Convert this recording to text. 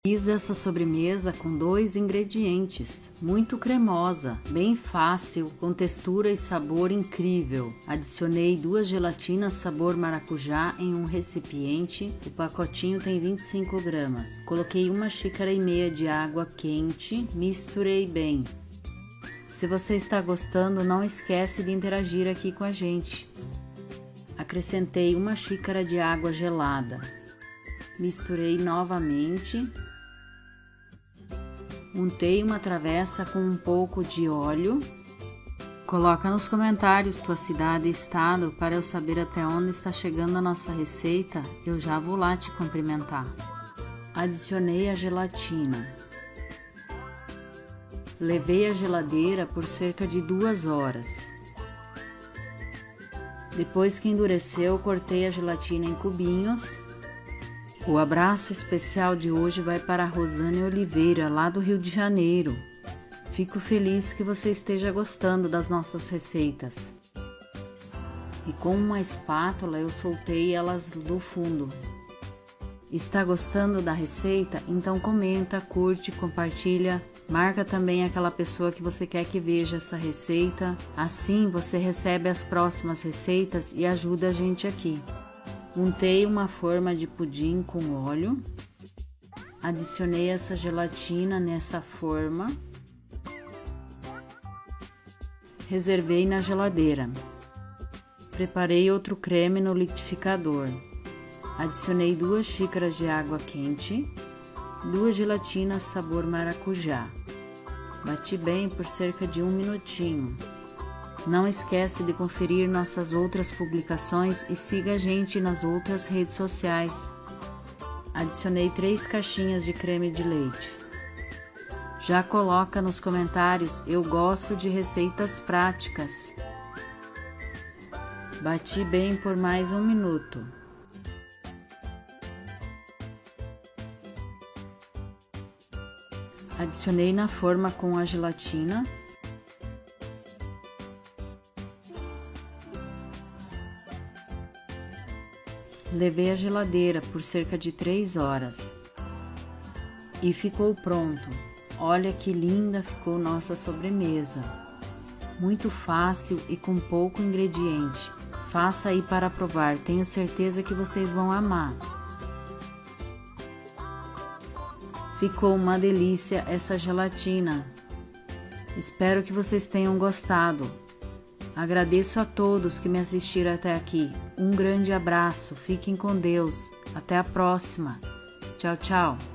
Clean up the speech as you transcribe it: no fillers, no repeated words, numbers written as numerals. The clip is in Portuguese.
Fiz essa sobremesa com 2 ingredientes, muito cremosa, bem fácil, com textura e sabor incrível. Adicionei 2 gelatinas sabor maracujá em um recipiente, o pacotinho tem 25 gramas. Coloquei 1,5 xícaras de água quente, misturei bem. Se você está gostando, não esquece de interagir aqui com a gente. Acrescentei 1 xícara de água gelada. Misturei novamente. Untei uma travessa com um pouco de óleo. Coloca nos comentários tua cidade e estado para eu saber até onde está chegando a nossa receita. Eu já vou lá te cumprimentar. Adicionei a gelatina. Levei à geladeira por cerca de 2 horas. Depois que endureceu, cortei a gelatina em cubinhos. O abraço especial de hoje vai para a Rosane Oliveira, lá do Rio de Janeiro. Fico feliz que você esteja gostando das nossas receitas. E com uma espátula eu soltei elas do fundo. Está gostando da receita? Então comenta, curte, compartilha. Marca também aquela pessoa que você quer que veja essa receita. Assim você recebe as próximas receitas e ajuda a gente aqui. Untei uma forma de pudim com óleo. Adicionei essa gelatina nessa forma. Reservei na geladeira. Preparei outro creme no liquidificador. Adicionei 2 xícaras de água quente, 2 gelatinas sabor maracujá. Bati bem por cerca de 1 minutinho. Não esquece de conferir nossas outras publicações e siga a gente nas outras redes sociais. Adicionei 3 caixinhas de creme de leite. Já coloca nos comentários, eu gosto de receitas práticas. Bati bem por mais 1 minuto. Adicionei na forma com a gelatina. Levei à geladeira por cerca de 3 horas. E ficou pronto. Olha que linda ficou nossa sobremesa. Muito fácil e com pouco ingrediente. Faça aí para provar, tenho certeza que vocês vão amar. Ficou uma delícia essa gelatina. Espero que vocês tenham gostado. Agradeço a todos que me assistiram até aqui. Um grande abraço, fiquem com Deus. Até a próxima. Tchau, tchau.